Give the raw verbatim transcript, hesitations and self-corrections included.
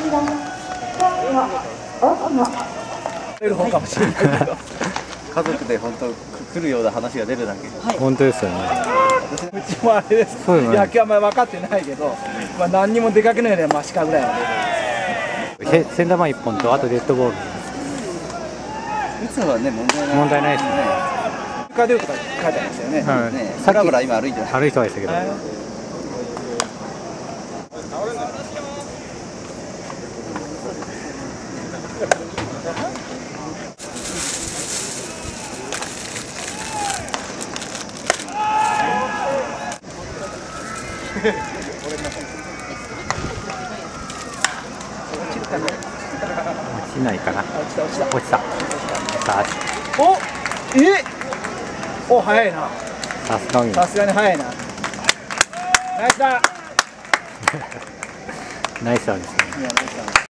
出る方かもしれないけど家族で本当来るような話が出るだけ、はい、 本当ですよね。 うちもあれです、そうですね、野球あんまり分かってないけど、まあ、何にも出かけないよりはマシかぐらいは出る。センター前いっぽんとあとデッドボール。 打つのはね問題ない問題ないですね。 床で打つとか書いてありましたよね。 はい、 ね、さらぶら今歩いてます。 歩いてましたけど。はい、落ちないかな。落ちた落ちた落ちた。お、え、お、早いな。さすがに。さすがに早いな。ナイスだ。ナイスだですね。